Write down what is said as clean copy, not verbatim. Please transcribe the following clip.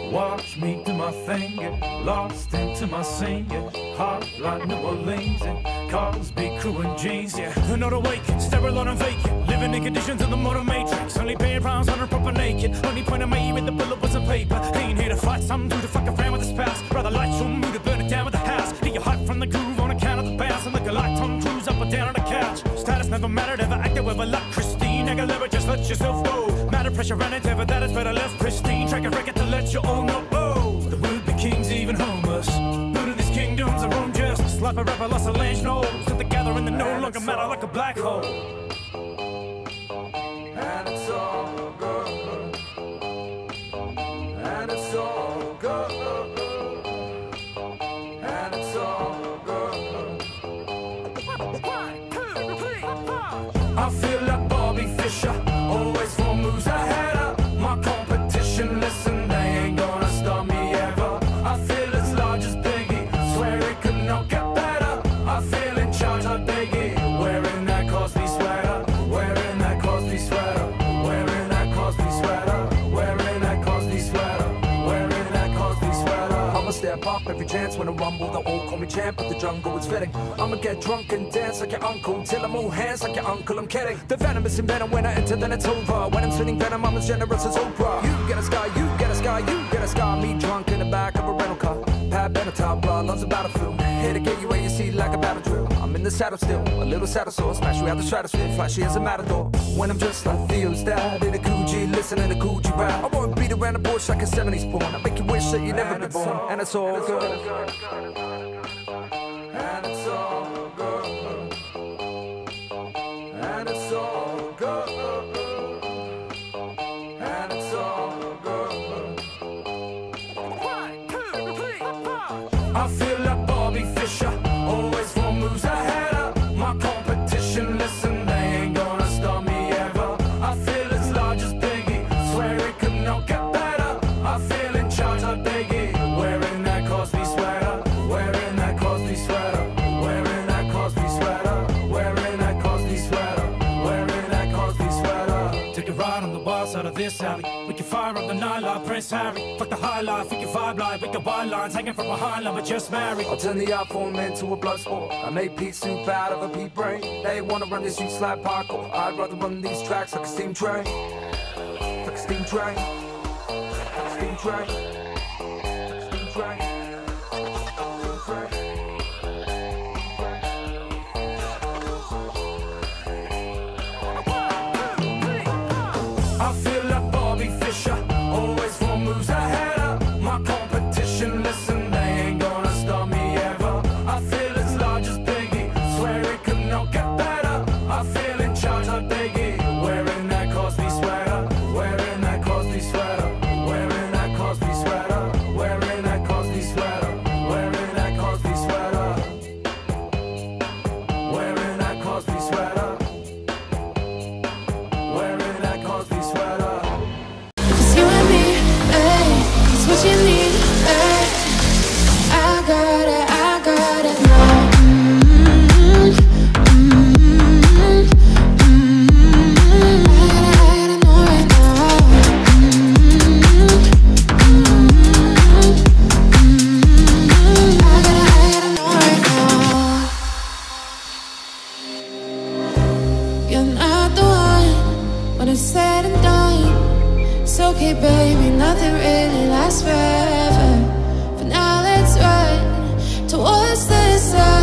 Watch me do my thing, get lost into my scene, yeah. Hot like New Orleans, and cars be crew and jeans, yeah. They're not awake, sterile and vacant, living in conditions of the modern matrix. Only paying pounds on her proper naked. Only point I made with the bullet was on paper. Ain't here to fight some dude to fuck around with the spouse. Rather light your mood to burn it down with the house. Get your hype from the groove on account of the bounce. And look like Tom Cruise up or down on the couch. Status never mattered, ever acted with a luck. Christine, never just let yourself go. Matter pressure and endeavor, that is better left pristine. Track a record to let you all know. Oh, the would-be kings even homeless. Buddhist kingdoms are own justice. Like a rapper lost a land knows. Still together and they no longer matter like a black hole. And it's all good. And it's all good. And it's all good. 1, 2, 3, 4. I feel like Bobby Fischer. Always 4 moves ahead of my competition. Listen, they ain't gonna stop me ever. I feel as large as Biggie. Swear it could not get better. I feel in charge like Biggie. Wearing that Cosby sweater. Wearing that Cosby sweater. Wearing that Cosby sweater. Wearing that Cosby sweater. Wearing that Cosby sweater. I'ma step up every chance when I rumble. They'll all call me champ, but the jungle is fitting. I'ma get drunk and dance like your uncle till I'm all hands like your uncle. I'm kidding. The venom is in venom. When I enter, then it's over. When I'm spitting venom, I'm as generous as Oprah. You get a sky, you get a sky, you get a sky. Me drunk in the back of a rental car. Pat Benatar, blood loves a battlefield. Here to get you where you see like a battle drill. I'm in the saddle still, a little saddle sore. Smash you out the stratosphere, flashy as a matador. When I'm just like Theo's dad in a Gucci, listening to Gucci rap. I won't beat around the bush like a 70s porn. I make you wish that you never been born. And it's all good. And it's all good. And it's all good. And it's all good. 1, 2, 3, 4. I feel like Bobby Fischer. Always 4 moves ahead of my competition. Listen, they ain't gonna stop me ever. I feel as large as Biggie. Swear it could not get better. I feel in charge like Biggie. Wearing that Cosby sweater. Wearing that Cosby sweater. Wearing that Cosby sweater. Wearing that Cosby sweater. Wearing that Cosby sweater. Take a ride on the wild side of this alley. We can fire up the night like Prince Harry. Fuck the high life, we can vibe like. We can wild lines hanging from behind like we're just married. I'll turn the iPhone into a blood sport. I made pea soup out of a pea brain. They wanna run these streets like parkour. I'd rather run these tracks like a steam train. Like a steam train. Like a steam train. Like a steam train. I feel like Bobby Fischer. Always 4 moves ahead of my competition. Listen, they ain't gonna stop me ever. I feel as large as Biggie. Swear it could not get better. I feel in charge like Biggie. Wearing that Cosby sweater. Wearing that Cosby sweater. Wearing that Cosby sweater. Wearing that Cosby sweater. Wearing that Cosby sweater. Wearing that Cosby sweater. Wearing that Cosby sweater. It's you and me, ay, it's what you need, ay. I got it now. I gotta know right now. I gotta know right now. You're not the one when it's said and done. It's okay, baby, nothing really lasts forever. For now, let's run towards the sun.